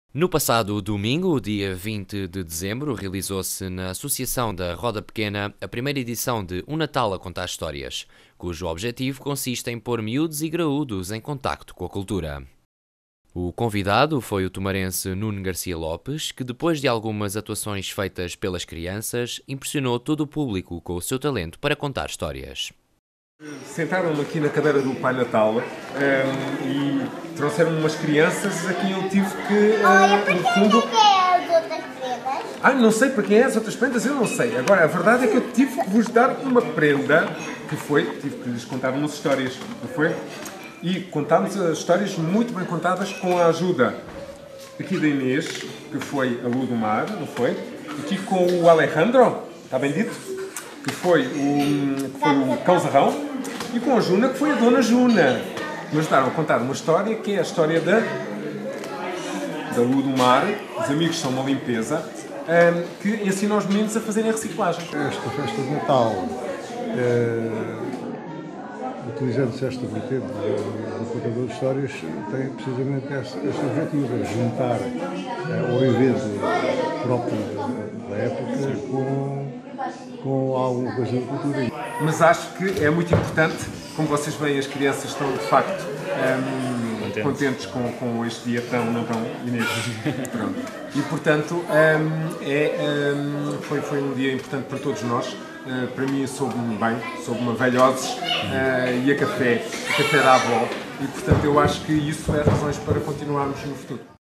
No passado domingo, dia 20 de dezembro, realizou-se na Associação da Roda Pequena a primeira edição de Um Natal a Contar Histórias, cujo objetivo consiste em pôr miúdos e graúdos em contacto com a cultura. O convidado foi o tomarense Nuno Garcia Lopes, que depois de algumas atuações feitas pelas crianças, impressionou todo o público com o seu talento para contar histórias. Sentaram-me aqui na cadeira do Pai Natal e trouxeram-me umas crianças a quem eu tive que, Olha, para no quem fundo... é as outras prendas? Não sei para quem é as outras prendas, eu não sei. Agora, a verdade é que eu tive que vos dar uma prenda, tive que lhes contar umas histórias, não foi? E contámos as histórias muito bem contadas com a ajuda aqui da Inês, que foi a Lua do Mar, não foi? Aqui com o Alejandro, está bem dito? Que foi o Cão Zarrão, e com a Juna, que foi a Dona Juna. Me ajudaram a contar uma história que é a história da Lua do Mar, os amigos são uma limpeza, que ensina aos meninos a fazerem a reciclagem. Esta festa de Natal, utilizando-se esta vertente do contador de histórias, tem precisamente este objetivo, juntar o evento próprio da época com alguma coisa da cultura. Mas acho que é muito importante, como vocês veem, as crianças estão de facto contentes com este dia tão, não tão inédito. Pronto. E portanto foi um dia importante para todos nós. Para mim soube-me bem, soube-me a velhoses e a café da avó. E portanto eu acho que isso é razões para continuarmos no futuro.